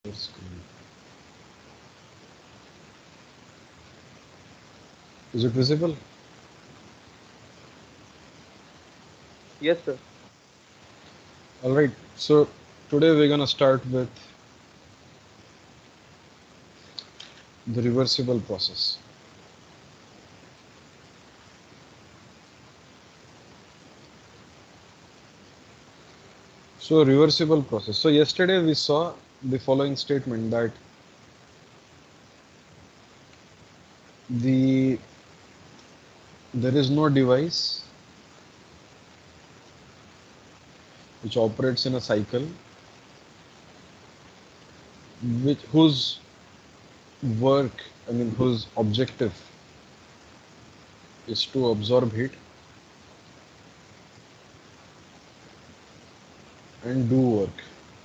Screen. Is it visible? Yes, sir. All right. So today we're gonna start with the reversible process. So reversible process. So yesterday we saw the following statement that the there is no device which operates in a cycle which whose work, whose objective is to absorb heat and do work.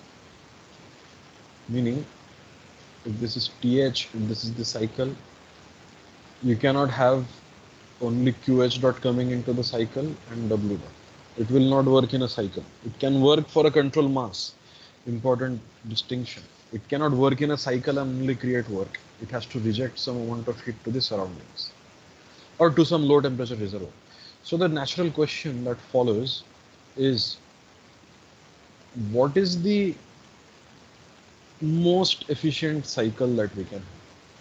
Meaning, if this is TH, if this is the cycle, you cannot have only QH dot coming into the cycle and W dot. It will not work in a cycle. It can work for a control mass. Important distinction. It cannot work in a cycle and only create work. It has to reject some amount of heat to the surroundings or to some low temperature reservoir. So the natural question that follows is, what is the most efficient cycle that we can have?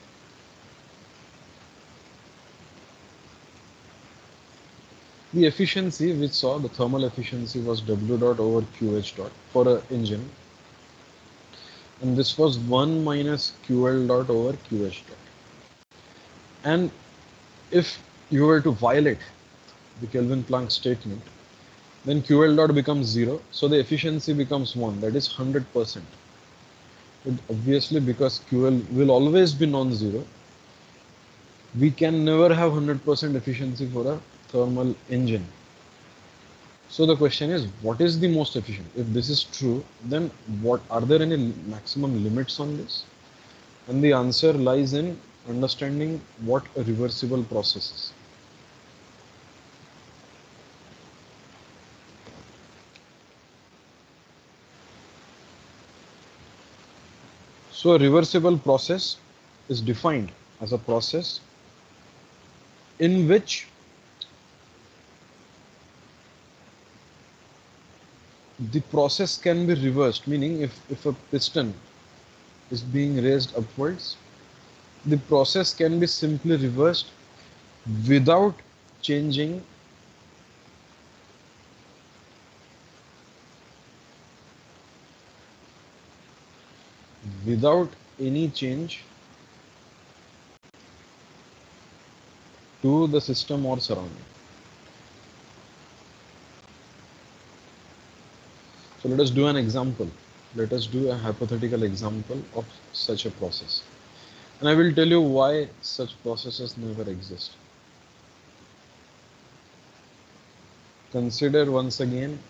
The efficiency we saw, the thermal efficiency was W dot over QH dot for an engine, and this was 1 minus QL dot over QH dot. And if you were to violate the Kelvin Planck statement, then QL dot becomes 0, so the efficiency becomes 1, that is 100%. But obviously, because QL will always be non-zero, we can never have 100% efficiency for a thermal engine. So the question is, what is the most efficient? If this is true, then what are there any maximum limits on this? And the answer lies in understanding what a reversible process is. So a reversible process is defined as a process in which the process can be reversed, meaning if a piston is being raised upwards, the process can be simply reversed without changing without any change to the system or surrounding. So let us do an example. Let us do a hypothetical example of such a process. And I will tell you why such processes never exist. Consider once again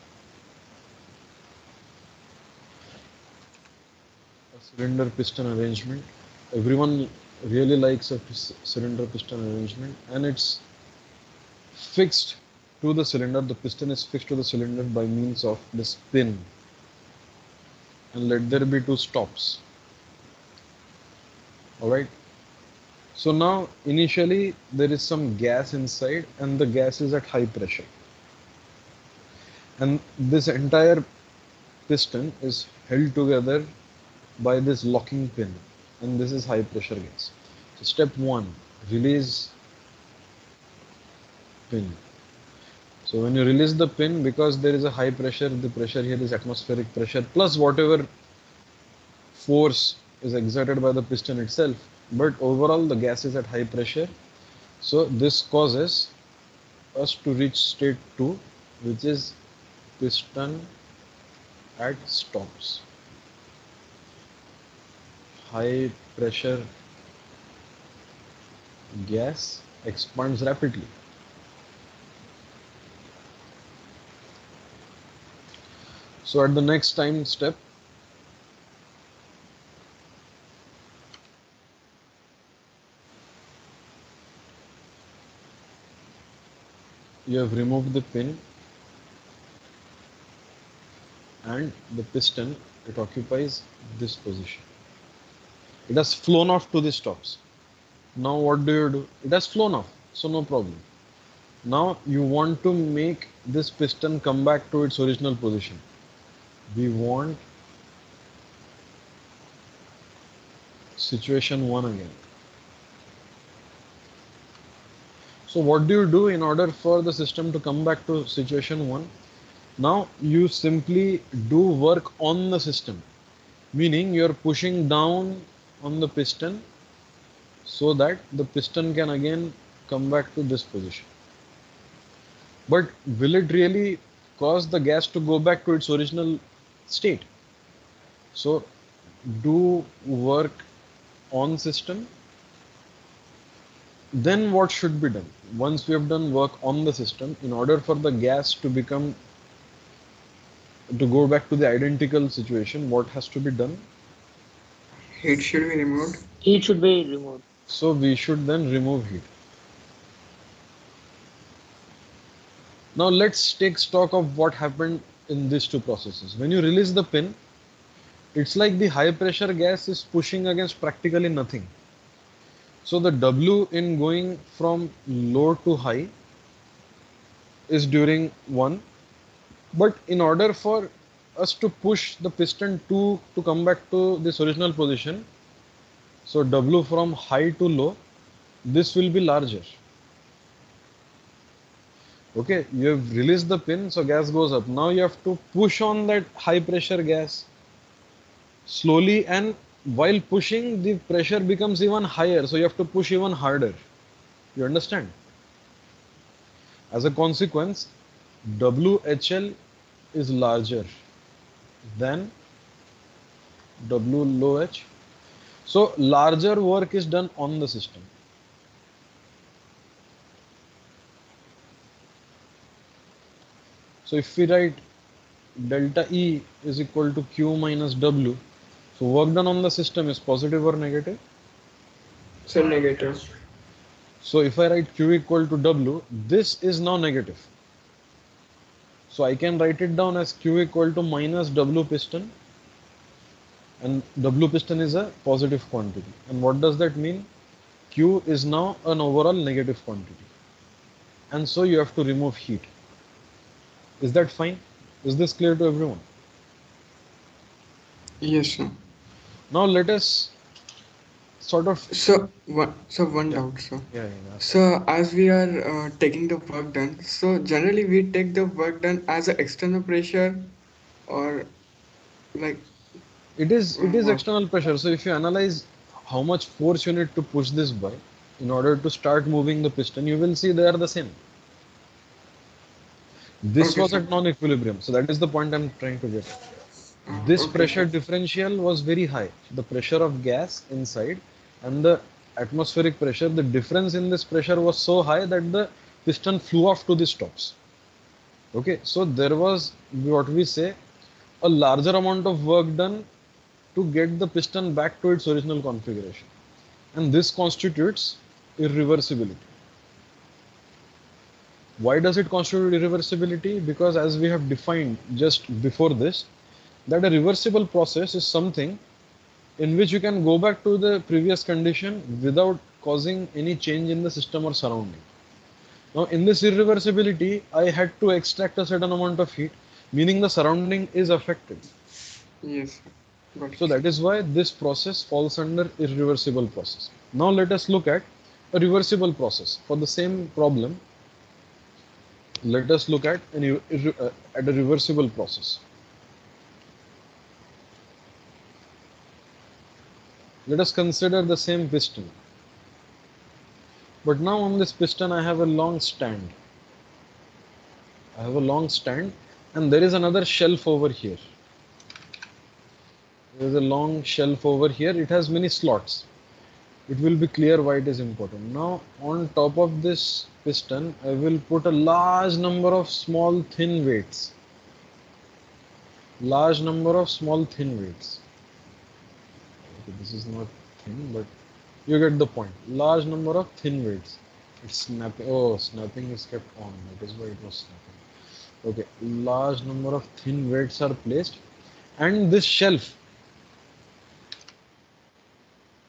a cylinder piston arrangement. Everyone really likes a cylinder piston arrangement, and it's fixed to the cylinder. The piston is fixed to the cylinder by means of this pin, and let there be two stops. All right. So now initially there is some gas inside, and the gas is at high pressure, and this entire piston is held together by this locking pin, and this is high pressure gas. So step 1, release pin. So when you release the pin, because there is a high pressure, the pressure here is atmospheric pressure plus whatever force is exerted by the piston itself, but overall the gas is at high pressure. So this causes us to reach state 2, which is piston at stops. High pressure gas expands rapidly. So at the next time step, you have removed the pin, and the piston, it occupies this position. It has flown off to the stops. Now what do? It has flown off, so no problem. Now you want to make this piston come back to its original position. We want situation 1 again. So what do you do in order for the system to come back to situation 1? Now you simply do work on the system, meaning you are pushing down on the piston so that the piston can again come back to this position. But will it really cause the gas to go back to its original state? So do work on system. Then what should be done? Once we have done work on the system, in order for the gas to go back to the identical situation, what has to be done? Heat should be removed. Heat should be removed. So we should then remove heat. Now let's take stock of what happened in these two processes. When you release the pin, it's like the high pressure gas is pushing against practically nothing. So the W in going from low to high is during 1. But in order for us to push the piston 2 to come back to this original position, so W from high to low, this will be larger. Okay, you have released the pin, so gas goes up. Now you have to push on that high pressure gas slowly, and while pushing, the pressure becomes even higher, so you have to push even harder. You understand? As a consequence, WHL is larger than W low H. So larger work is done on the system. So if we write delta E is equal to Q minus W, so work done on the system is positive or negative? So negative. So if I write Q equal to W, this is now negative. So I can write it down as Q equal to minus W piston, and W piston is a positive quantity. And what does that mean? Q is now an overall negative quantity. And so you have to remove heat. Is that fine? Is this clear to everyone? Yes, sir. Now let us sort of... So one Yeah. doubt, sir. Yeah. So as we are taking the work done, so generally we take the work done as an external pressure, or like It is what? external pressure. So if you analyze how much force you need to push this by in order to start moving the piston, you will see they are the same. This Okay, was sir. at non-equilibrium. So that is the point I'm trying to get. This Okay, pressure sir. differential was very high. The pressure of gas inside and the atmospheric pressure, the difference in this pressure was so high that the piston flew off to the stops. Okay, so there was what we say a larger amount of work done to get the piston back to its original configuration. And this constitutes irreversibility. Why does it constitute irreversibility? Because as we have defined just before this, that a reversible process is something in which you can go back to the previous condition without causing any change in the system or surrounding. Now in this irreversibility, I had to extract a certain amount of heat, meaning the surrounding is affected. Yes, sir. Got So it, sir. that is why this process falls under irreversible process. Now let us look at a reversible process. For the same problem, let us look at at a reversible process. Let us consider the same piston. But now on this piston I have a long stand. I have a long stand and there is another shelf over here. There is a long shelf over here. It has many slots. It will be clear why it is important. Now on top of this piston I will put a large number of small thin weights. Large number of small thin weights. Okay, this is not thin, but you get the point. Large number of thin weights. It's snapping. Oh, snapping is kept on. That is why it was snapping. Okay, large number of thin weights are placed, and this shelf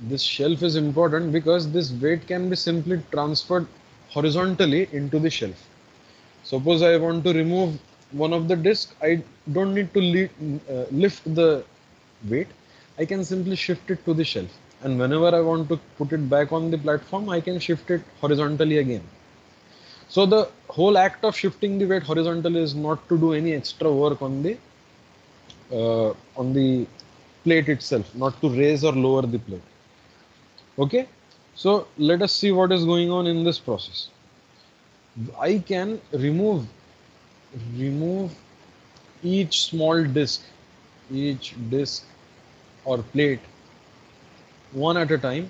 This shelf is important because this weight can be simply transferred horizontally into the shelf. Suppose I want to remove one of the disc, I don't need to lift the weight. I can simply shift it to the shelf. And whenever I want to put it back on the platform, I can shift it horizontally again. So the whole act of shifting the weight horizontally is not to do any extra work on the plate itself, not to raise or lower the plate. Okay, so let us see what is going on in this process. I can remove each small each disc or plate one at a time,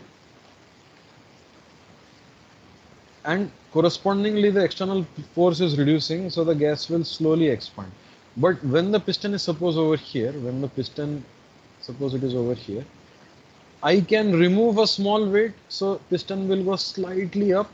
and correspondingly the external force is reducing, so the gas will slowly expand. But when the piston is suppose over here, suppose it is over here, I can remove a small weight, so piston will go slightly up.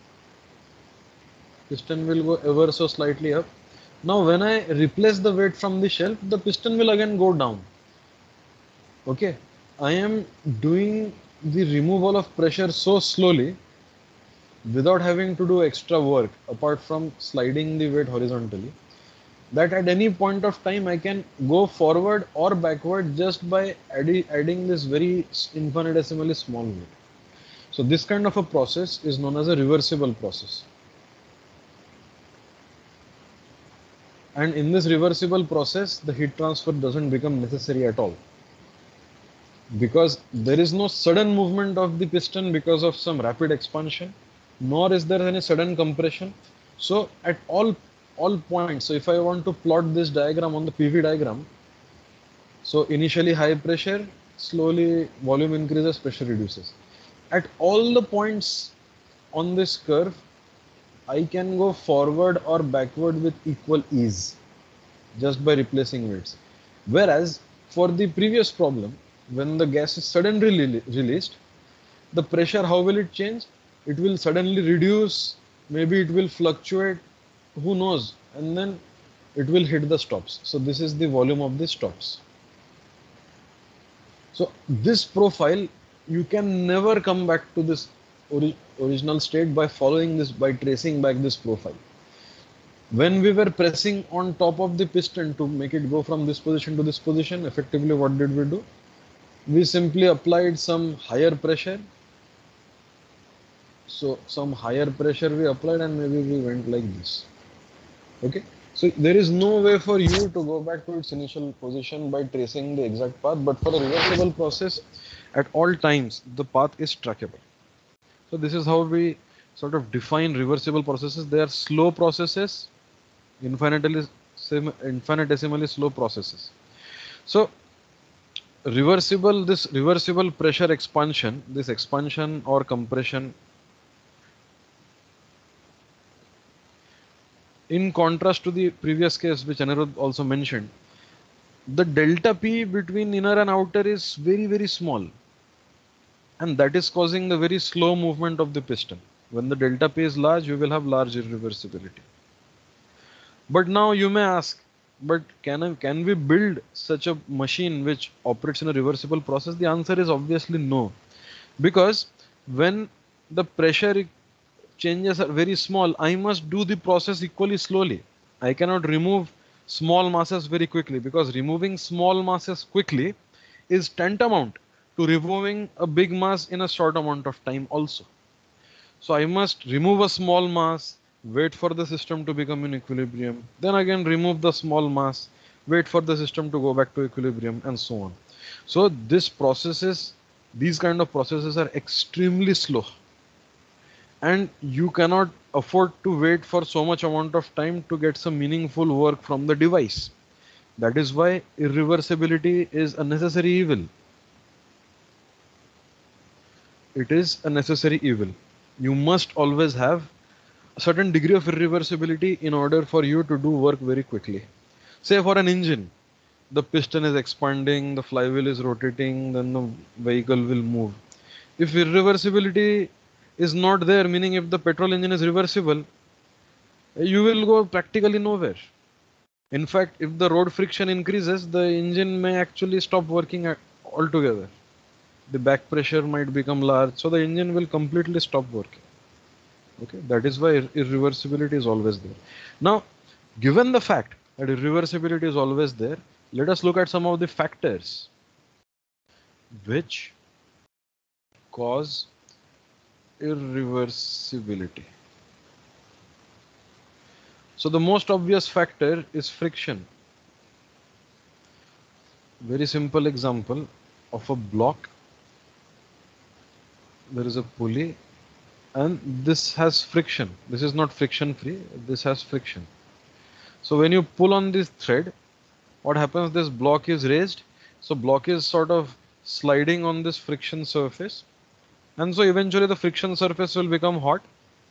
Piston will go ever so slightly up. Now when I replace the weight from the shelf, the piston will again go down. Okay, I am doing the removal of pressure so slowly without having to do extra work apart from sliding the weight horizontally, that at any point of time I can go forward or backward just by adding this very infinitesimally small weight. So this kind of a process is known as a reversible process. And in this reversible process, the heat transfer doesn't become necessary at all, because there is no sudden movement of the piston because of some rapid expansion, nor is there any sudden compression. So at all points, so if I want to plot this diagram on the PV diagram, so initially high pressure, slowly volume increases, pressure reduces. At all the points on this curve, I can go forward or backward with equal ease just by replacing weights. Whereas for the previous problem, when the gas is suddenly released, the pressure, how will it change? It will suddenly reduce, maybe it will fluctuate, who knows, and then it will hit the stops. So this is the volume of the stops. So this profile, you can never come back to this original state by following this, by tracing back this profile. When we were pressing on top of the piston to make it go from this position to this position, effectively what did we do? We simply applied some higher pressure. So some higher pressure we applied, and maybe we went like this. Okay. So there is no way for you to go back to its initial position by tracing the exact path, but for a reversible process, at all times, the path is trackable. So this is how we sort of define reversible processes. They are slow processes, infinitesimally slow processes. So this reversible pressure expansion, this expansion or compression, in contrast to the previous case which Anirudh also mentioned, the delta P between inner and outer is very, very small, and that is causing the very slow movement of the piston. When the delta P is large, you will have large irreversibility. But now you may ask, but can we build such a machine which operates in a reversible process? The answer is obviously no, because when the pressure changes are very small, I must do the process equally slowly. I cannot remove small masses very quickly, because removing small masses quickly is tantamount to removing a big mass in a short amount of time also. So I must remove a small mass, wait for the system to become in equilibrium, then again remove the small mass, wait for the system to go back to equilibrium, and so on. So these kind of processes are extremely slow, and you cannot afford to wait for so much amount of time to get some meaningful work from the device. That is why irreversibility is a necessary evil. It is a necessary evil. You must always have a certain degree of irreversibility in order for you to do work very quickly. Say for an engine, the piston is expanding, the flywheel is rotating, then the vehicle will move. If irreversibility is not there, meaning if the petrol engine is reversible, you will go practically nowhere. In fact, if the road friction increases, the engine may actually stop working altogether. the back pressure might become large, so the engine will completely stop working. Okay, that is why irreversibility is always there. Now, given the fact that irreversibility is always there, let us look at some of the factors which cause irreversibility. So the most obvious factor is friction. Very simple example of a block. There is a pulley and this has friction. This is not friction free, this has friction. So when you pull on this thread, what happens, this block is raised, so block is sort of sliding on this friction surface, and so eventually the friction surface will become hot,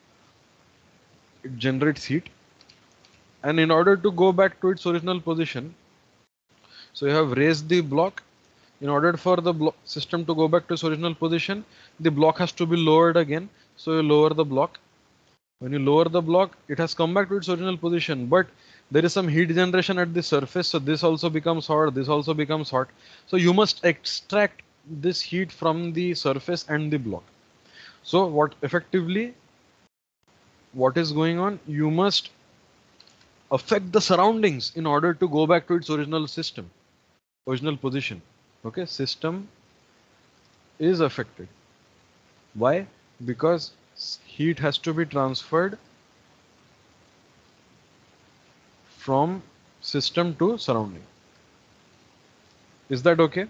it generates heat, and in order to go back to its original position, so you have raised the block. In order for the system to go back to its original position, the block has to be lowered again, so you lower the block. When you lower the block, it has come back to its original position, but there is some heat generation at the surface, so this also becomes hot, this also becomes hot. So you must extract this heat from the surface and the block. So what is going on? You must affect the surroundings in order to go back to its original position. Okay, system is affected. Why? Because heat has to be transferred from system to surrounding. Is that okay?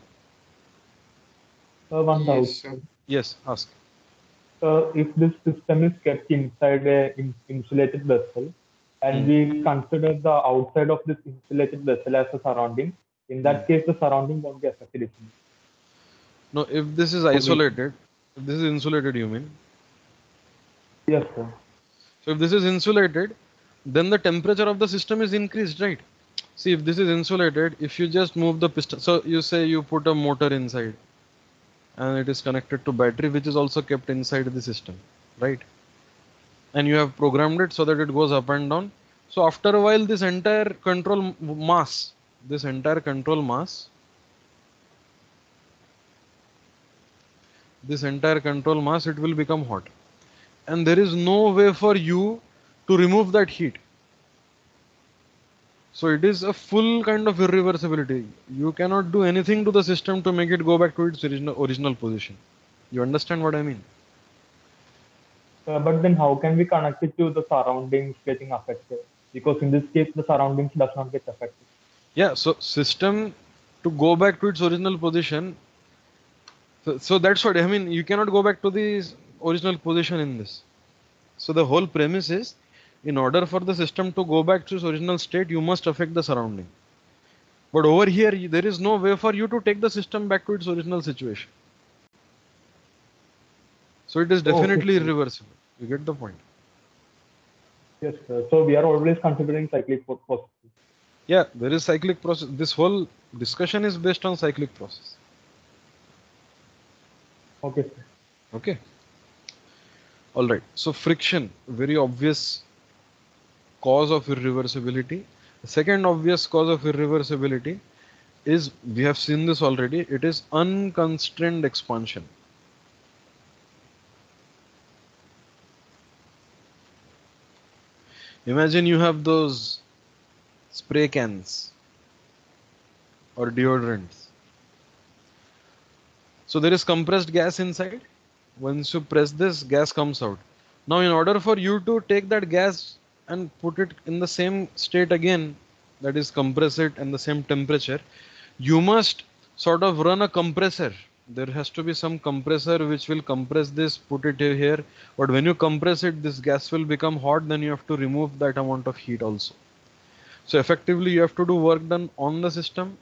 One doubt. Yes, sir. Yes, ask. If this system is kept inside a insulated vessel, and we consider the outside of this insulated vessel as a surrounding, in that case, the surrounding won't be affected. No, if this is isolated, if this is insulated, you mean? Yes, sir. So if this is insulated, then the temperature of the system is increased, right? See, if this is insulated, if you just move the piston, so you say you put a motor inside and it is connected to battery, which is also kept inside the system, right? And you have programmed it so that it goes up and down. So after a while, this entire control mass, it will become hot. And there is no way for you to remove that heat. So it is a full kind of irreversibility. You cannot do anything to the system to make it go back to its original position. You understand what I mean? But then how can we connect it to the surroundings getting affected? Because in this case, the surroundings does not get affected. Yeah, so system to go back to its original position. So that's what I mean. You cannot go back to the original position in this. So the whole premise is, in order for the system to go back to its original state, you must affect the surrounding. But over here, there is no way for you to take the system back to its original situation. So it is definitely irreversible. You get the point? Yes, sir. So we are always considering cyclic process. Yeah, there is cyclic process. This whole discussion is based on cyclic process. Okay, sir. Okay. All right. So friction, very obvious cause of irreversibility. The second obvious cause of irreversibility is, we have seen this already, it is unconstrained expansion. Imagine you have those spray cans or deodorants. So there is compressed gas inside. Once you press this, gas comes out. Now in order for you to take that gas and put it in the same state again, that is compress it and the same temperature, you must sort of run a compressor. There has to be some compressor which will compress this, put it here. But when you compress it, this gas will become hot, then you have to remove that amount of heat also. So effectively you have to do work done on the system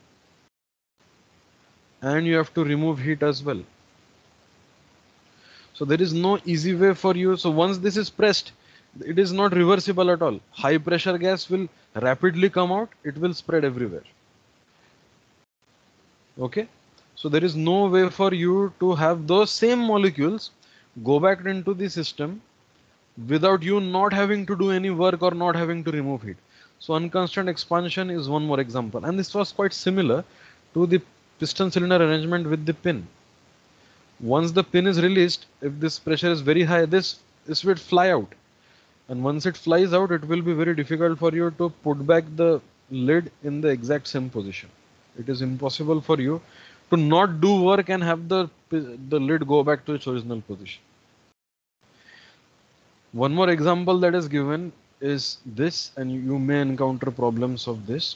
and you have to remove heat as well. So there is no easy way for you. So once this is pressed, it is not reversible at all. High pressure gas will rapidly come out. It will spread everywhere. Okay. So there is no way for you to have those same molecules go back into the system without you not having to do any work or not having to remove heat. So unconstrained expansion is one more example. And this was quite similar to the piston cylinder arrangement with the pin. Once the pin is released, if this pressure is very high, this will fly out. And once it flies out, it will be very difficult for you to put back the lid in the exact same position. It is impossible for you to not do work and have the lid go back to its original position. One more example that is given is this, and you may encounter problems of this.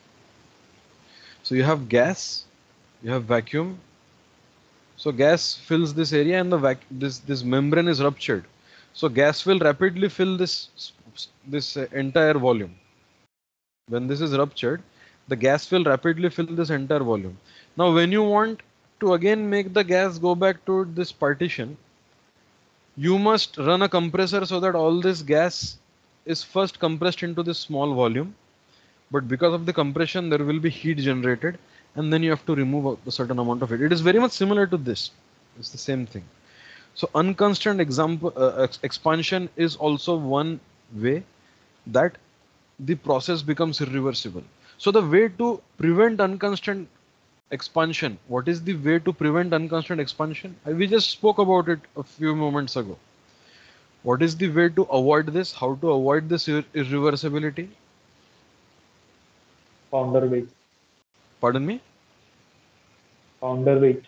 So you have gas, you have vacuum. So gas fills this area and this membrane is ruptured. So gas will rapidly fill this entire volume. When this is ruptured, the gas will rapidly fill this entire volume. Now when you want to again make the gas go back to this partition, you must run a compressor so that all this gas is first compressed into this small volume. But because of the compression, there will be heat generated, and then you have to remove a certain amount of it. It is very much similar to this. It's the same thing. So unconstrained expansion is also one way that the process becomes irreversible. So the way to prevent unconstrained expansion, what is the way to prevent unconstrained expansion? We just spoke about it a few moments ago. What is the way to avoid this? How to avoid this irreversibility? Counterweight. Pardon me? Counterweight.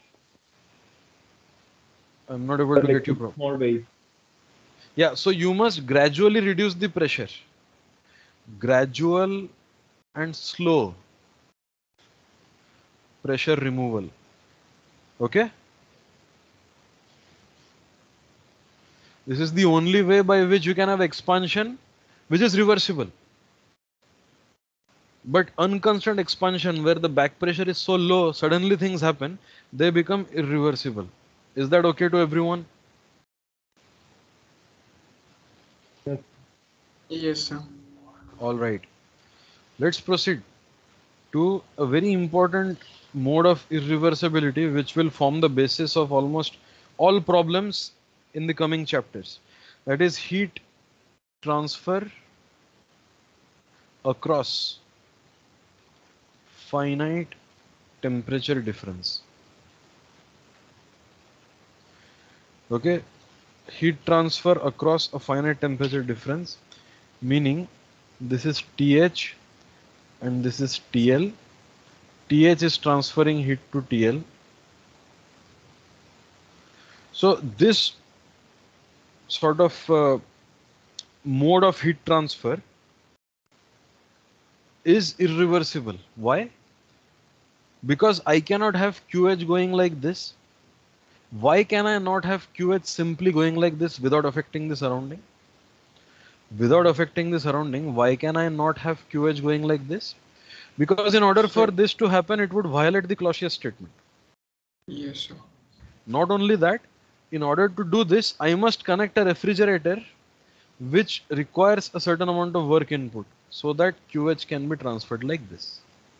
I'm not able to get you properly. Small waves. Yeah, so you must gradually reduce the pressure. Gradual and slow pressure removal. Okay? This is the only way by which you can have expansion which is reversible. But unconstrained expansion, where the back pressure is so low, suddenly things happen, they become irreversible. Is that okay to everyone? Yes. Yes, sir. All right. Let's proceed to a very important mode of irreversibility which will form the basis of almost all problems in the coming chapters. That is heat transfer across finite temperature difference. Okay, heat transfer across a finite temperature difference, meaning this is TH and this is TL. TH is transferring heat to TL. So this sort of mode of heat transfer is irreversible. Why? Because I cannot have QH going like this. Why can I not have QH simply going like this without affecting the surrounding? Without affecting the surrounding, why can I not have QH going like this? Because in order for this to happen, it would violate the Clausius statement. Yes, sir. Not only that, in order to do this, I must connect a refrigerator which requires a certain amount of work input so that QH can be transferred like this.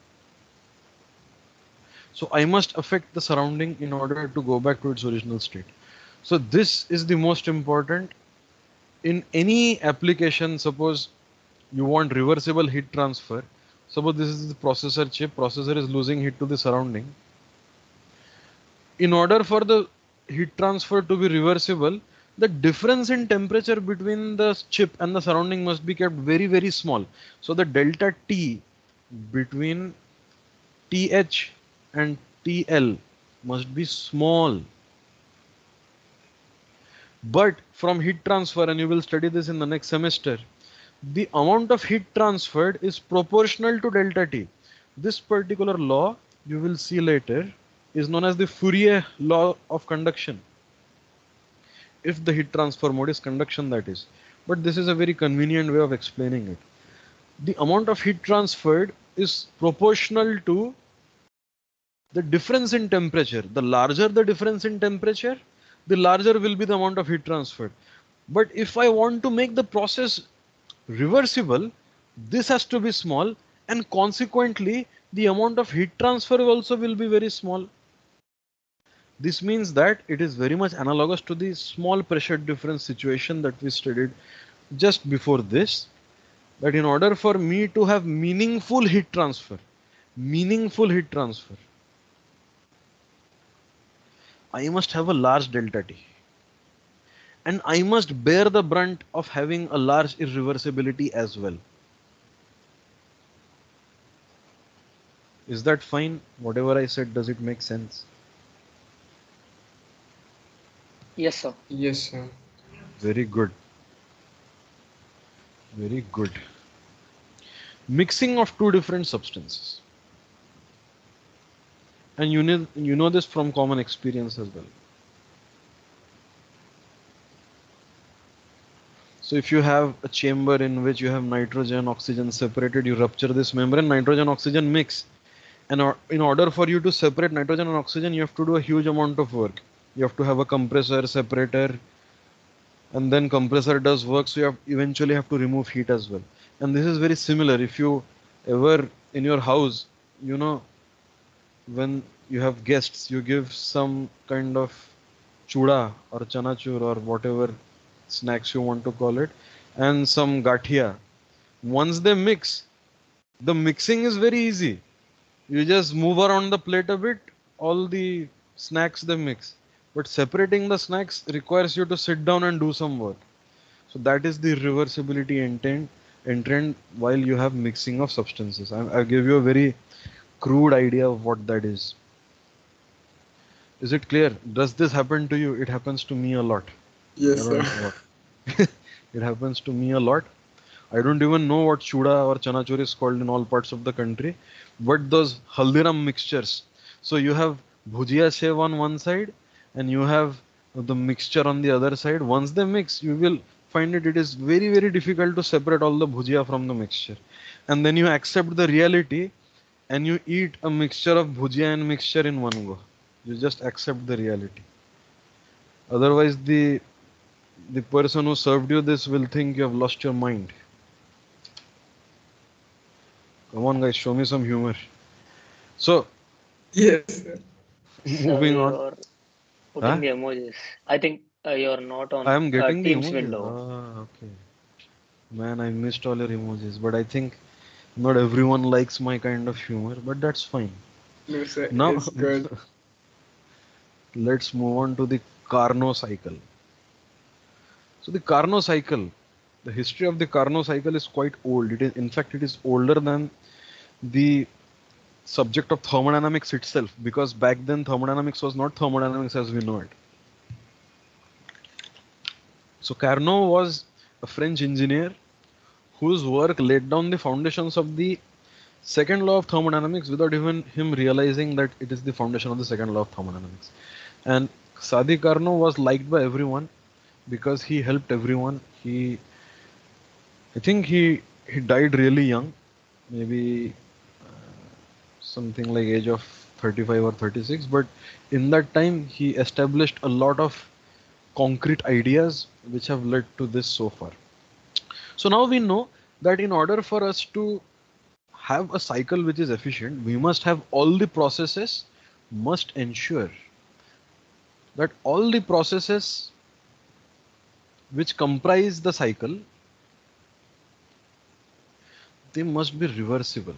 So I must affect the surrounding in order to go back to its original state. So this is the most important in any application. Suppose you want reversible heat transfer. Suppose this is the processor chip. Processor is losing heat to the surrounding. In order for the heat transfer to be reversible, the difference in temperature between the chip and the surrounding must be kept very, very small. So the delta T between TH and TL must be small. But from heat transfer, and you will study this in the next semester, the amount of heat transferred is proportional to delta T. This particular law, you will see later, is known as the Fourier law of conduction. If the heat transfer mode is conduction, that is. But this is a very convenient way of explaining it. The amount of heat transferred is proportional to the difference in temperature. The larger the difference in temperature, the larger will be the amount of heat transferred. But if I want to make the process reversible, this has to be small, and consequently the amount of heat transfer also will be very small. This means that it is very much analogous to the small pressure difference situation that we studied just before this, that in order for me to have meaningful heat transfer, I must have a large delta T. And I must bear the brunt of having a large irreversibility as well. Is that fine? Whatever I said, does it make sense? Yes, sir. Yes, sir. Very good. Very good. Mixing of two different substances. And you know this from common experience as well. So if you have a chamber in which you have nitrogen, oxygen separated, you rupture this membrane, nitrogen, oxygen mix. And in order for you to separate nitrogen and oxygen, you have to do a huge amount of work. You have to have a compressor, separator, and then compressor does work, so you eventually have to remove heat as well. And this is very similar. If you ever in your house, you know, when you have guests, you give some kind of chuda or chanachur or whatever snacks you want to call it, and some gathia. Once they mix, the mixing is very easy. You just move around the plate a bit, all the snacks they mix. But separating the snacks requires you to sit down and do some work. So that is the reversibility intent while you have mixing of substances. I'll give you a very crude idea of what that is. Is it clear? Does this happen to you? It happens to me a lot. I Yes, don't sir. know what. It happens to me a lot. I don't even know what chuda or chanachur is called in all parts of the country, but those haldiram mixtures. So you have bhujia sev on one side and you have the mixture on the other side. Once they mix, you will find it is very difficult to separate all the bhujia from the mixture. And then you accept the reality and you eat a mixture of bhujia and mixture in one go. You just accept the reality. Otherwise, the person who served you this will think you have lost your mind. Come on, guys, show me some humor. So, Yes, sir. Sir, moving on. you're putting Huh? the emojis. I think you're not I on am getting the Teams emojis. window. Ah, okay. Man, I missed all your emojis, but I think not everyone likes my kind of humor, but that's fine. No, sir. Now, It's good. let's move on to the Carnot cycle. So, the Carnot cycle, the history of the Carnot cycle is quite old. It is, in fact, it is older than the subject of thermodynamics itself, because back then thermodynamics was not thermodynamics as we know it. So Carnot was a French engineer whose work laid down the foundations of the second law of thermodynamics without even him realizing that it is the foundation of the second law of thermodynamics. And Sadi Carnot was liked by everyone because he helped everyone. I think he died really young, maybe something like age of 35 or 36. But in that time, he established a lot of concrete ideas which have led to this so far. So now we know that in order for us to have a cycle which is efficient, we must have all the processes must ensure that all the processes which comprise the cycle, they must be reversible.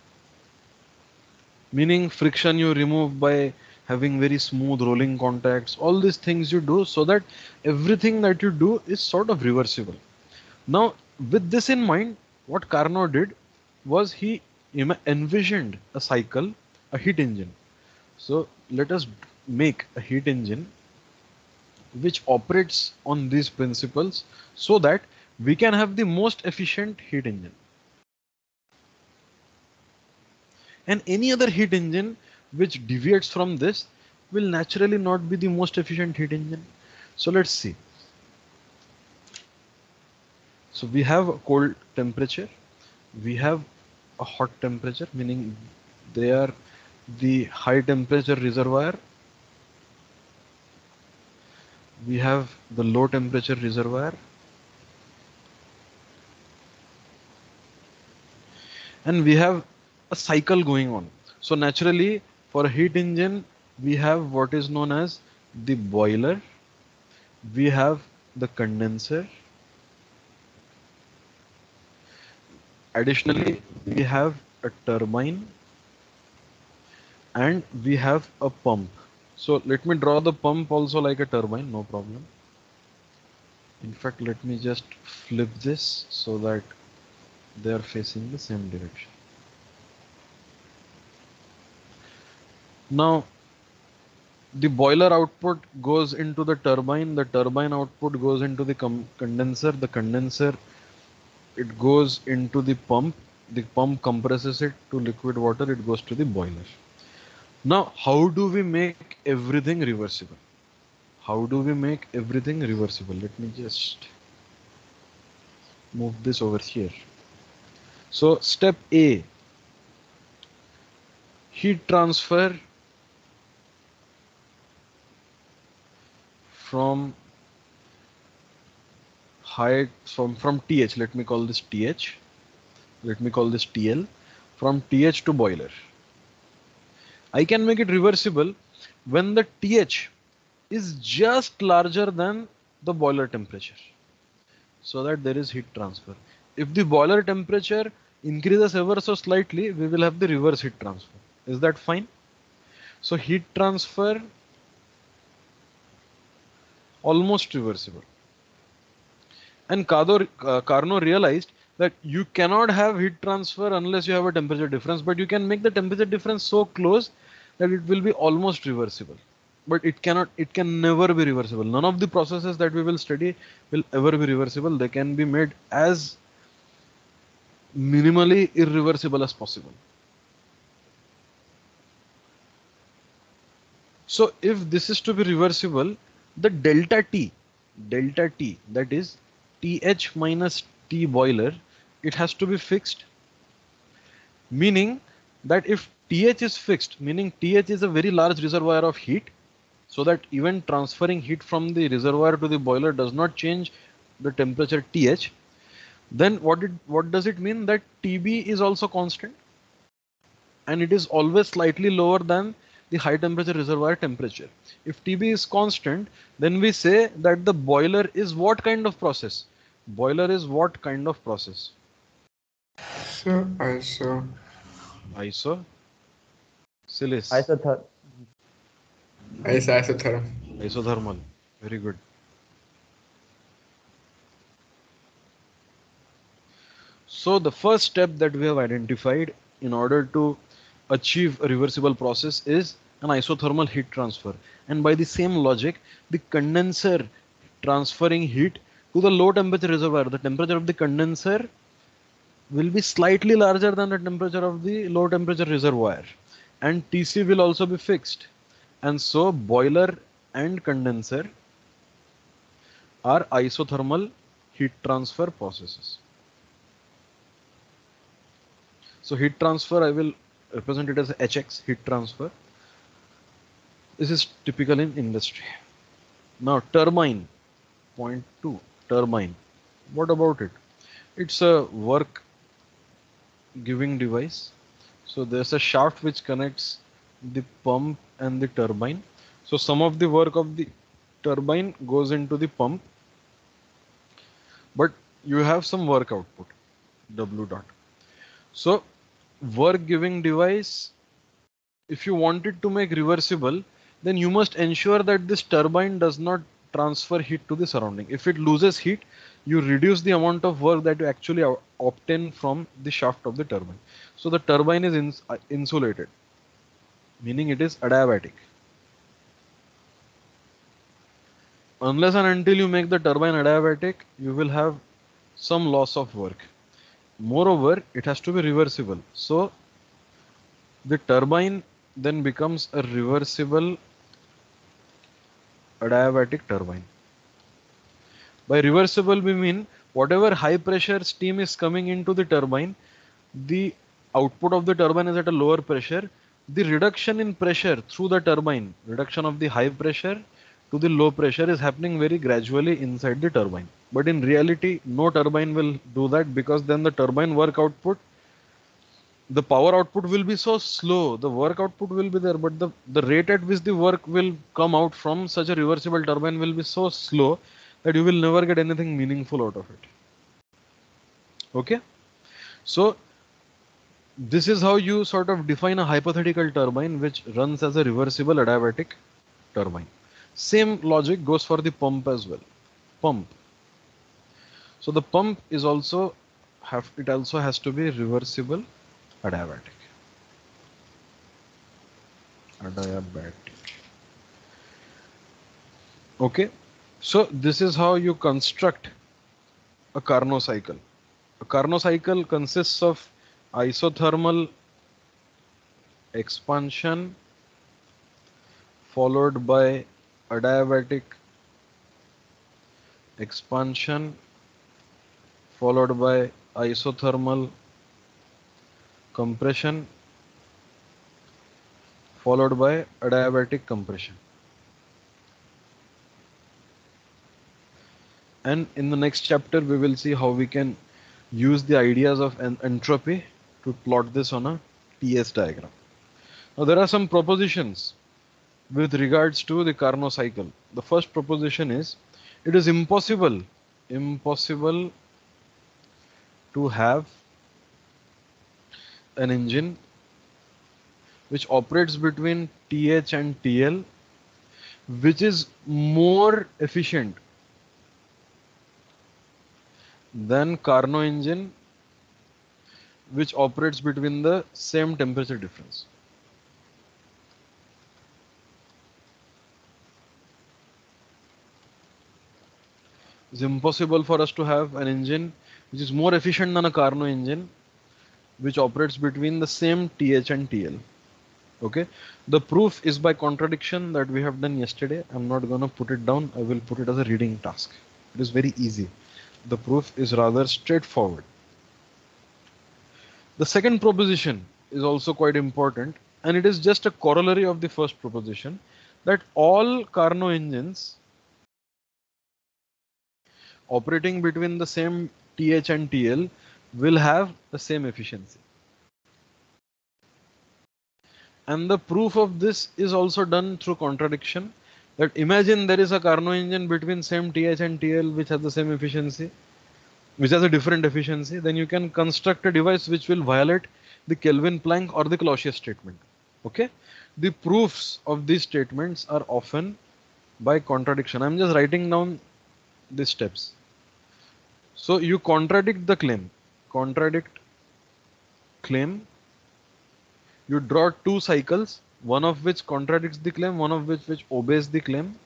Meaning friction you remove by having very smooth rolling contacts, all these things you do so that everything that you do is sort of reversible. Now, with this in mind, what Carnot did was he envisioned a cycle, a heat engine. So let us make a heat engine which operates on these principles so that we can have the most efficient heat engine. And any other heat engine which deviates from this will naturally not be the most efficient heat engine. So let's see. So we have a cold temperature, we have a hot temperature, meaning they are the high temperature reservoir, we have the low temperature reservoir, and we have a cycle going on. So naturally, for a heat engine, we have what is known as the boiler, we have the condenser, additionally we have a turbine, and we have a pump. So let me draw the pump also like a turbine, no problem. In fact, let me just flip this so that they are facing the same direction. Now the boiler output goes into the turbine output goes into the condenser, it goes into the pump compresses it to liquid water, it goes to the boiler. Now how do we make everything reversible? Let me just move this over here. So step A, heat transfer from from TH, let me call this TH, let me call this TL, from TH to boiler. I can make it reversible when the TH is just larger than the boiler temperature, so that there is heat transfer. If the boiler temperature increases ever so slightly, we will have the reverse heat transfer. Is that fine? So heat transfer almost reversible. And Carnot realized that you cannot have heat transfer unless you have a temperature difference, but you can make the temperature difference so close that it will be almost reversible. But it can never be reversible. None of the processes that we will study will ever be reversible. They can be made as minimally irreversible as possible. So if this is to be reversible, the delta T, that is TH minus T boiler, it has to be fixed. Meaning that if TH is fixed, meaning TH is a very large reservoir of heat, so that even transferring heat from the reservoir to the boiler does not change the temperature TH, then what does it mean? That TB is also constant and it is always slightly lower than the high temperature reservoir temperature. If TB is constant, then we say that the boiler is what kind of process? Boiler is what kind of process? So Iso Silis. isotherm. Isothermal. Very good. So the first step that we have identified in order to achieve a reversible process is an isothermal heat transfer. And by the same logic, the condenser transferring heat to the low temperature reservoir, the temperature of the condenser will be slightly larger than the temperature of the low temperature reservoir, and TC will also be fixed. And so boiler and condenser are isothermal heat transfer processes. So heat transfer, I will represent it as HX, heat transfer. This is typical in industry. Now turbine, point 2, turbine. What about it? It's a work giving device. So there's a shaft which connects the pump and the turbine. So some of the work of the turbine goes into the pump, but you have some work output, W dot. So work giving device, if you want it to make reversible, then you must ensure that this turbine does not transfer heat to the surrounding. If it loses heat, you reduce the amount of work that you actually obtain from the shaft of the turbine. So the turbine is insulated, meaning it is adiabatic. Unless and until you make the turbine adiabatic, you will have some loss of work. Moreover, it has to be reversible. So the turbine then becomes a reversible adiabatic turbine. By reversible, we mean whatever high pressure steam is coming into the turbine, the output of the turbine is at a lower pressure. The reduction in pressure through the turbine, reduction of the high pressure to the low pressure, is happening very gradually inside the turbine. But in reality, no turbine will do that, because then the turbine work output, the power output will be so slow, the work output will be there, but the rate at which the work will come out from such a reversible turbine will be so slow that you will never get anything meaningful out of it. Okay? So this is how you sort of define a hypothetical turbine which runs as a reversible adiabatic turbine. Same logic goes for the pump as well. Pump. So the pump is also it also has to be reversible adiabatic. Adiabatic. Okay. So this is how you construct a Carnot cycle. A Carnot cycle consists of isothermal expansion followed by adiabatic expansion followed by isothermal compression followed by adiabatic compression. And in the next chapter we will see how we can use the ideas of entropy to plot this on a TS diagram. Now there are some propositions with regards to the Carnot cycle. The first proposition is it is impossible to have an engine which operates between TH and TL which is more efficient than Carnot engine which operates between the same temperature difference. It's impossible for us to have an engine which is more efficient than a Carnot engine which operates between the same TH and TL. Okay, the proof is by contradiction that we have done yesterday. I'm not gonna put it down. I will put it as a reading task. It is very easy. The proof is rather straightforward. The second proposition is also quite important, and it is just a corollary of the first proposition that all Carnot engines operating between the same TH and TL will have the same efficiency. And the proof of this is also done through contradiction. That imagine there is a Carnot engine between same TH and TL which has the same efficiency, which has a different efficiency, then you can construct a device which will violate the Kelvin-Planck or the Clausius statement. Okay, the proofs of these statements are often by contradiction. I'm just writing down the steps. So you contradict the claim, you draw two cycles, one of which contradicts the claim, one of which obeys the claim.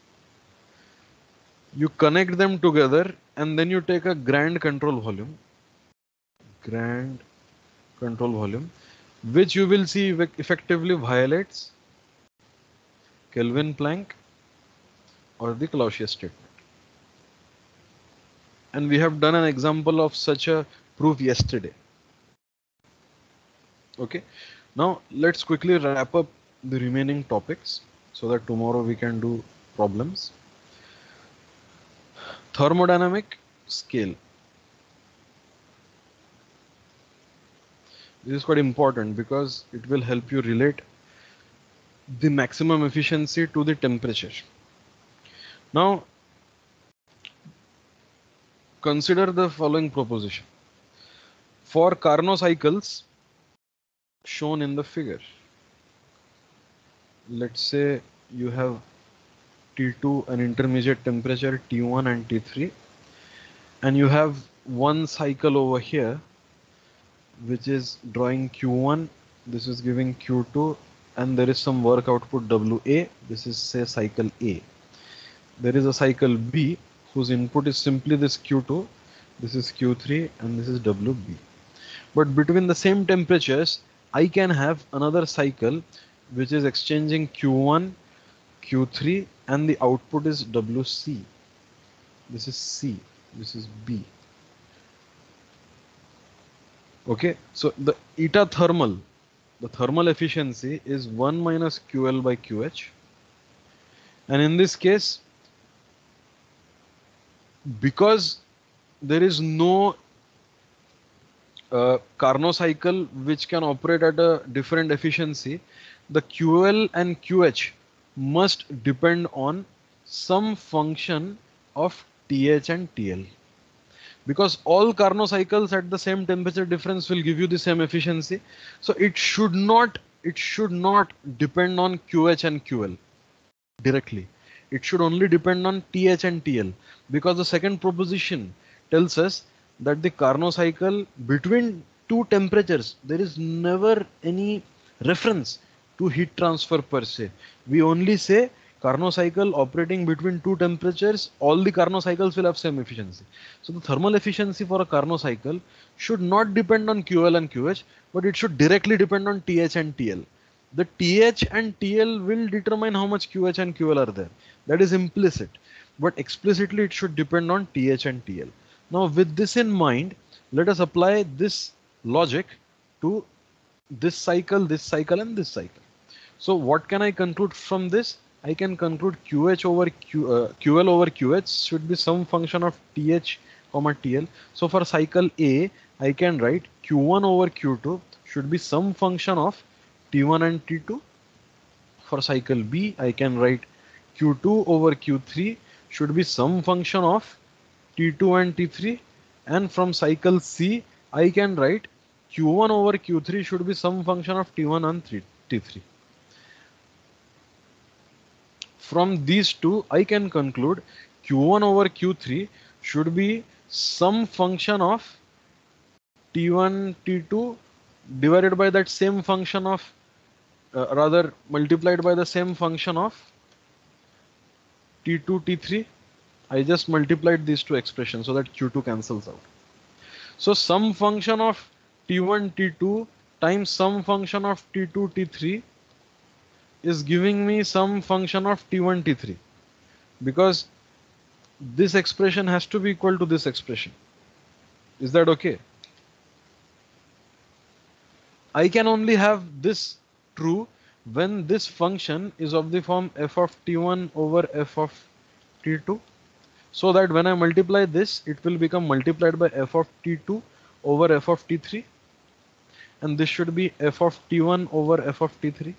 You connect them together and then you take a grand control volume, which you will see effectively violates Kelvin-Planck or the Clausius statement. And we have done an example of such a proof yesterday. Okay, now let's quickly wrap up the remaining topics so that tomorrow we can do problems. Thermodynamic scale. This is quite important because it will help you relate the maximum efficiency to the temperature. Now consider the following proposition. For Carnot cycles shown in the figure, let's say you have T2, an intermediate temperature, T1 and T3, and you have one cycle over here which is drawing Q1, this is giving Q2, and there is some work output WA, this is say cycle A. There is a cycle B whose input is simply this Q2, this is Q3, and this is WB. But between the same temperatures, I can have another cycle which is exchanging Q1, Q3, and the output is WC. This is C, this is B. Okay, so the eta thermal, the thermal efficiency is 1 minus QL by QH. And in this case, because there is no Carnot cycle which can operate at a different efficiency, the QL and QH must depend on some function of TH and TL. Because all Carnot cycles at the same temperature difference will give you the same efficiency. So it should not depend on QH and QL. directly. It should only depend on TH and TL, because the second proposition tells us that the Carnot cycle between two temperatures, there is never any reference to heat transfer per se. We only say Carnot cycle operating between two temperatures, all the Carnot cycles will have same efficiency. So the thermal efficiency for a Carnot cycle should not depend on QL and QH, but it should directly depend on TH and TL. The TH and TL will determine how much QH and QL are there. That is implicit, but explicitly it should depend on TH and TL. Now with this in mind, let us apply this logic to this cycle and this cycle. So what can I conclude from this? I can conclude QH over QL over QH should be some function of TH comma TL. So for cycle A, I can write Q1 over Q2 should be some function of T1 and T2. For cycle B, I can write Q2 over Q3 should be some function of T2 and T3. And from cycle C, I can write Q1 over Q3 should be some function of T1 and T3. From these two, I can conclude Q1 over Q3 should be some function of T1, T2 divided by that same function of, rather multiplied by the same function of T2, T3. I just multiplied these two expressions so that Q2 cancels out. So some function of T1, T2 times some function of T2, T3 is giving me some function of T1, T3, because this expression has to be equal to this expression. Is that okay? I can only have this true when this function is of the form f of T1 over f of T2, so that when I multiply this, it will become multiplied by f of T2 over f of T3, and this should be f of T1 over f of T3.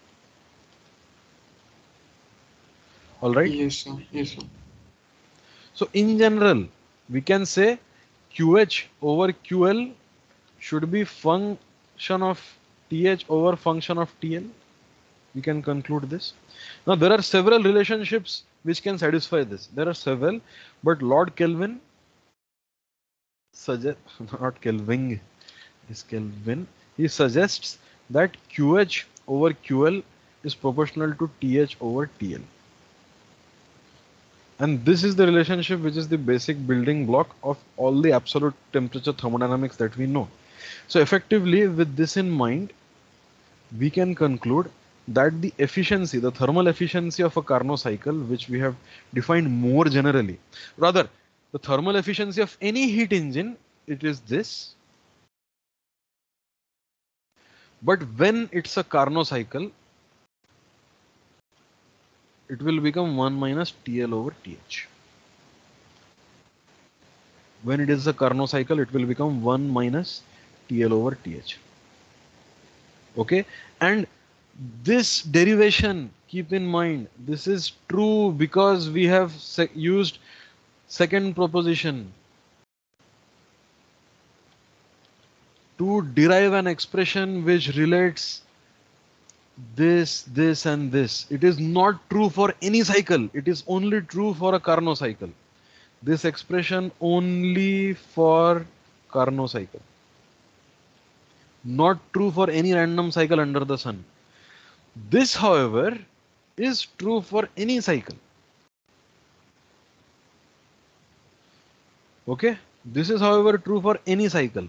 All right. Yes, sir. Yes, sir. So in general, we can say QH over QL should be function of TH over function of TL. We can conclude this. Now there are several relationships which can satisfy this. There are several, but Lord Kelvin suggests, not Kelvin, is Kelvin. He suggests that QH over QL is proportional to TH over TL. And this is the relationship which is the basic building block of all the absolute temperature thermodynamics that we know. So effectively, with this in mind, we can conclude that the efficiency, the thermal efficiency of a Carnot cycle, which we have defined more generally, rather the thermal efficiency of any heat engine, it is this. But when it's a Carnot cycle, it will become 1 minus TL over TH. When it is a Carnot cycle, it will become 1 minus TL over TH. Okay, and this derivation, keep in mind, this is true because we have used second proposition to derive an expression which relates this, this and this. It is not true for any cycle. It is only true for a Carnot cycle. This expression only for Carnot cycle. Not true for any random cycle under the sun. This, however, is true for any cycle. Okay? This is, however, true for any cycle.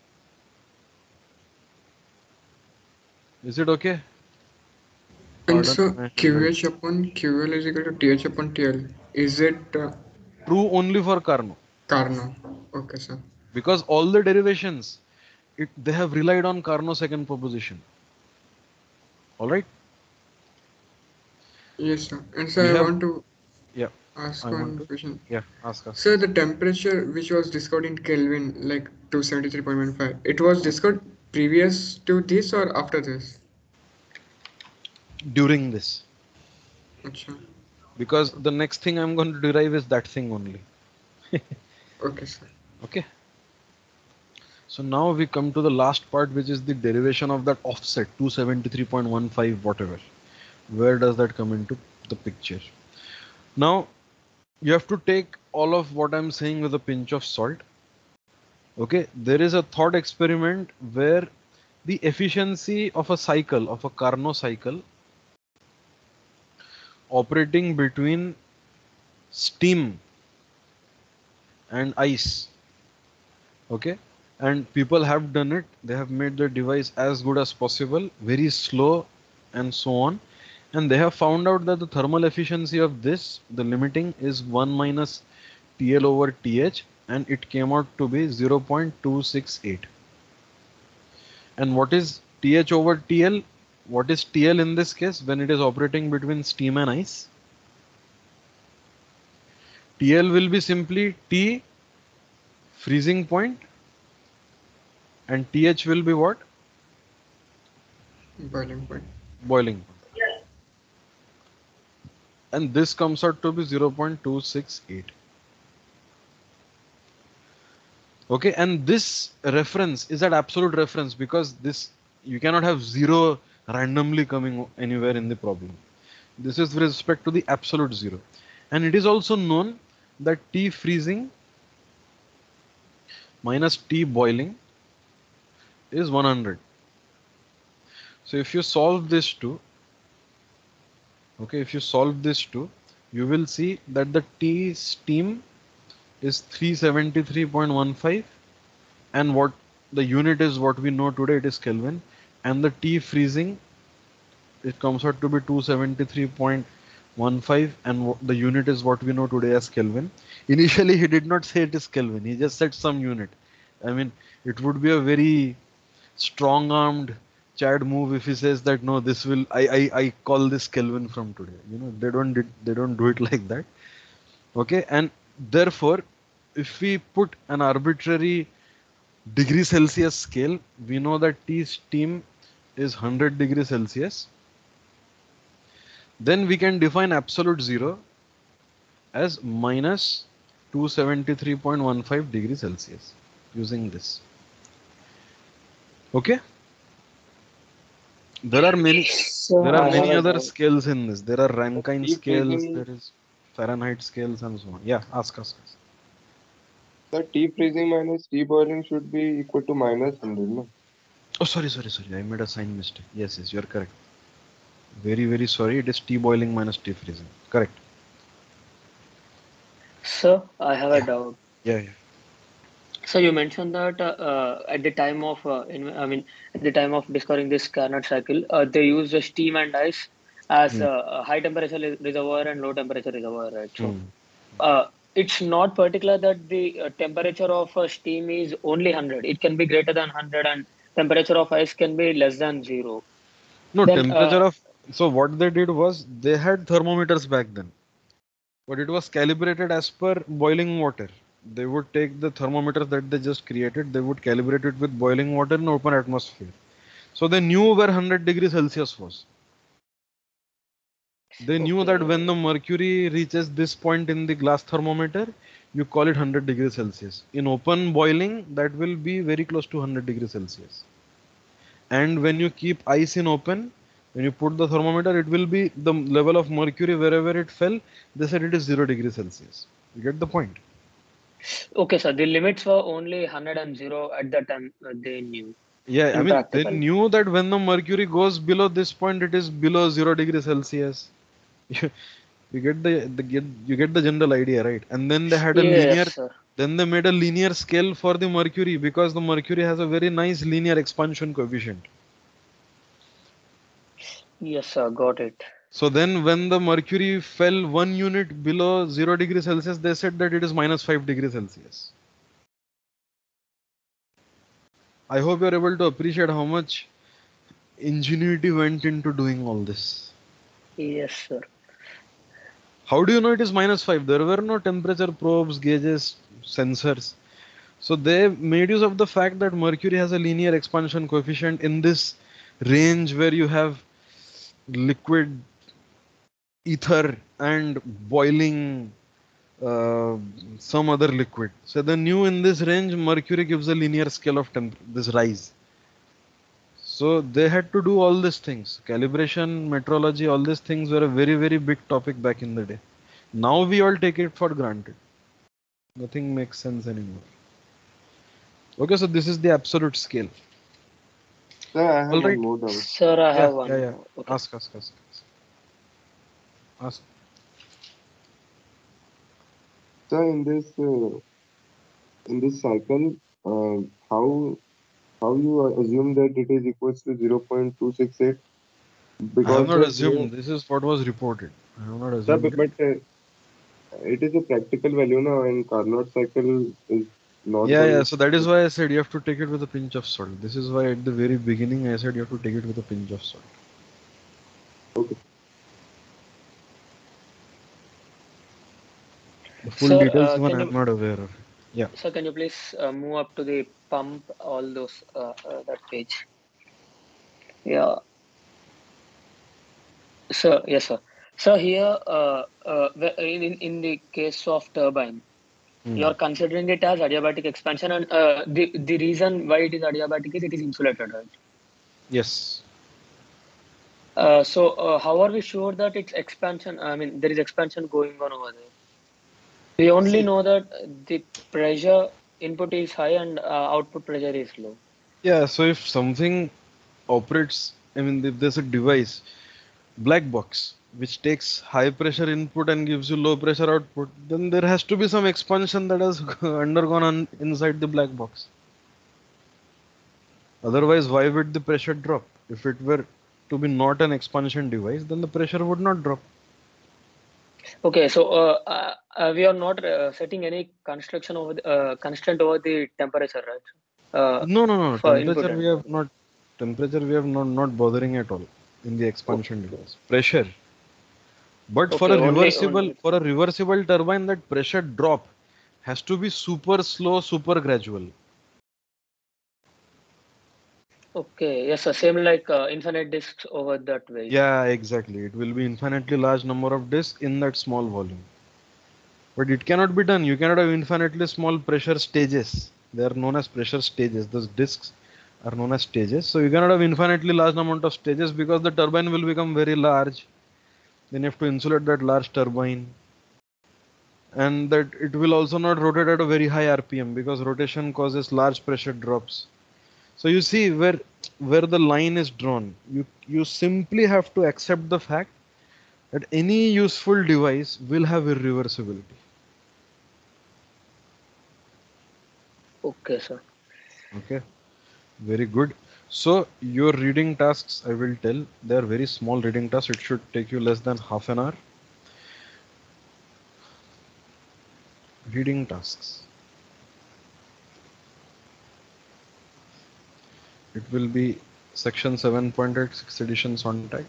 Is it okay? And Pardon so my QH upon QL is equal to TH upon TL. Is it true only for Carnot. Carnot? Okay, sir. Because all the derivations, they have relied on Carnot second proposition. All right? Yes, sir. And so I want to ask one question. Yeah, ask us. So the temperature which was discovered in Kelvin, like 273.15, it was discovered previous to this or after this? During this. Achha. Because the next thing I'm going to derive is that thing only. Okay, sir. Okay. So now we come to the last part, which is the derivation of that offset 273.15 whatever. Where does that come into? the picture. Now you have to take all of what I'm saying with a pinch of salt. Okay, there is a thought experiment where the efficiency of a cycle, of a Carnot cycle, operating between steam and ice. Okay, and people have done it. They have made the device as good as possible, very slow and so on. And they have found out that the thermal efficiency of this, the limiting, is 1 minus TL over TH, and it came out to be 0.268. And what is TH over TL? What is TL in this case when it is operating between steam and ice? TL will be simply T freezing point, and TH will be what? Boiling point. Boiling point. And this comes out to be 0.268. Okay, and this reference is at absolute reference because this, you cannot have 0 randomly coming anywhere in the problem. This is with respect to the absolute 0. And it is also known that T freezing minus T boiling is 100. So if you solve this too, okay, if you solve this too, you will see that the T steam is 373.15, and what the unit is, what we know today, it is Kelvin, and the T freezing, it comes out to be 273.15, and the unit is what we know today as Kelvin. Initially he did not say it is Kelvin, he just said some unit. I mean, it would be a very strong-armed Chad move if he says that no, this will, I call this Kelvin from today. You know, they don't do it like that. Okay, and therefore, if we put an arbitrary degree Celsius scale, we know that T steam is 100 degrees Celsius. Then we can define absolute 0 as minus 273.15 degrees Celsius using this. Okay. There are many other scales in this. There are Rankine scales, there is Fahrenheit scales and so on. Yeah, ask. The T freezing minus T boiling should be equal to minus 100, no? Oh, sorry. I made a sign mistake. Yes, you're correct. Very sorry. It is T boiling minus T freezing. Correct. Sir, I have a doubt. Yeah. So you mentioned that at the time of, at the time of discovering this Carnot cycle, they used the steam and ice as a high temperature reservoir and low temperature reservoir, right? So it's not particular that the temperature of steam is only 100. It can be greater than 100, and temperature of ice can be less than 0. No, Then, temperature of, so what they did was they had thermometers back then, but it was calibrated as per boiling water. They would take the thermometers that they just created, they would calibrate it with boiling water in open atmosphere. So they knew where 100 degrees Celsius was. They knew that when the mercury reaches this point in the glass thermometer, you call it 100 degrees Celsius. In open boiling, that will be very close to 100 degrees Celsius. And when you keep ice in open, when you put the thermometer, it will be the level of mercury wherever it fell. They said it is 0 degrees Celsius. You get the point? Okay, sir. The limits were only 100 and 0 at that time. They knew. Yeah, I mean, they knew that when the mercury goes below this point, it is below 0 degrees Celsius. You get the general idea, right? And then they had a linear. Sir. Then they made a linear scale for the mercury because the mercury has a very nice linear expansion coefficient. Yes, sir. Got it. So then when the mercury fell 1 unit below 0 degrees Celsius, they said that it is minus 5 degrees Celsius. I hope you are able to appreciate how much ingenuity went into doing all this. Yes, sir. How do you know it is minus 5? There were no temperature probes, gauges, sensors. So they made use of the fact that mercury has a linear expansion coefficient in this range where you have liquid, ether and boiling some other liquid. So they knew in this range mercury gives a linear scale of this rise. So they had to do all these things. Calibration, metrology, all these things were a very, very big topic back in the day. Now we all take it for granted. Nothing makes sense anymore. Okay, so this is the absolute scale. Sir, I have All one right. more doubt. Sir, I have one Yeah. more. Okay. Ask. Sir, in this cycle, how you assume that it is equals to 0.268? I have Because not the zero, assumed. This is what was reported. I have not sir, assumed it. but it is a practical value now, and Carnot cycle is not Yeah. going. So that is why I said you have to take it with a pinch of salt. This is why at the very beginning I said you have to take it with a pinch of salt. Okay. The full Sir, details one I'm not aware of. Yeah. sir, can you please move up to the pump, all those, that page? Yeah. Sir, yes, sir. So here, in the case of turbine, Hmm. you're considering it as adiabatic expansion, and the reason why it is adiabatic is it is insulated, right? Yes. So how are we sure that it's expansion? I mean, there is expansion going on over there. We only See, know that the pressure input is high and output pressure is low. Yeah. So if something operates, I mean, if there's a device, black box, which takes high pressure input and gives you low pressure output, then there has to be some expansion that has undergone inside the black box. Otherwise, why would the pressure drop? If it were to be not an expansion device, then the pressure would not drop. Okay, so we are not setting any construction over constraint over the temperature, right? No. For input and Temperature we have not bothering at all in the oh, expansion device. Pressure. But okay, only for a reversible turbine, that pressure drop has to be super slow, super gradual. okay, yes, sir. Same like infinite disks over that way. Yeah, exactly. It will be infinitely large number of disks in that small volume. But it cannot be done. You cannot have infinitely small pressure stages. They are known as pressure stages. Those disks are known as stages. So you cannot have infinitely large amount of stages because the turbine will become very large. Then you have to insulate that large turbine. And that it will also not rotate at a very high RPM because rotation causes large pressure drops. So you see where the line is drawn. You simply have to accept the fact that any useful device will have irreversibility. Okay, sir. Okay, very good. So your reading tasks, I will tell, they are very small reading tasks. It should take you less than half an hour. Reading tasks. It will be section 7.8, 6 editions on tag.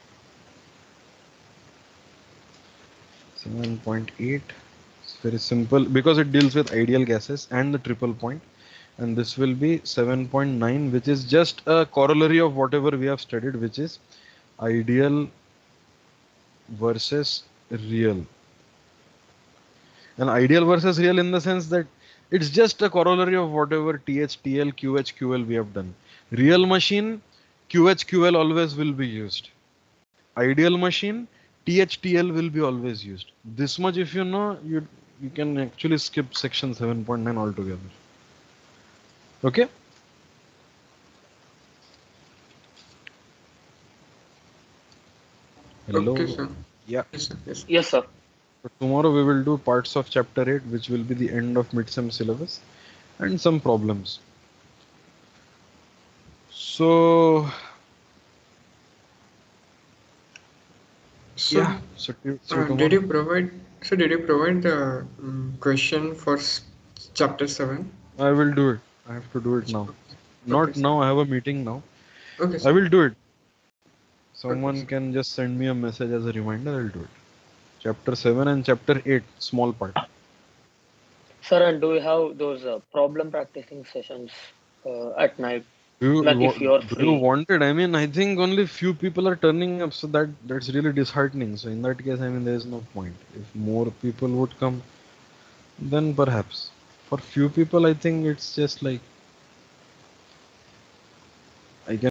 7.8. It's very simple because it deals with ideal gases and the triple point. And this will be 7.9, which is just a corollary of whatever we have studied, which is ideal versus real. And ideal versus real in the sense that it's just a corollary of whatever TH, TL, QH, QL we have done. Real machine, QH, QL always will be used. Ideal machine, TH, TL will be always used. This much if you know, you can actually skip section 7.9 altogether. Okay? Okay, Hello. sir. Yeah. Yes, sir. Yes. Yes, sir. So tomorrow we will do parts of chapter 8, which will be the end of midsem syllabus, and some problems. So So, yeah, see you did tomorrow. you provide? So, did you provide the question for chapter 7? I will do it. I have to do it now. Okay, Not sir. now. I have a meeting now. Okay, I sir. will do it. Okay, Someone sir. can just send me a message as a reminder. I'll do it. Chapter 7 and chapter 8, small part. Sir, and do you have those problem practicing sessions at night? Like if you're Do you free. want it? I mean, I think only few people are turning up, so that's really disheartening. So in that case, I mean, there is no point. If more people would come, then perhaps. For few people, I think it's just like I can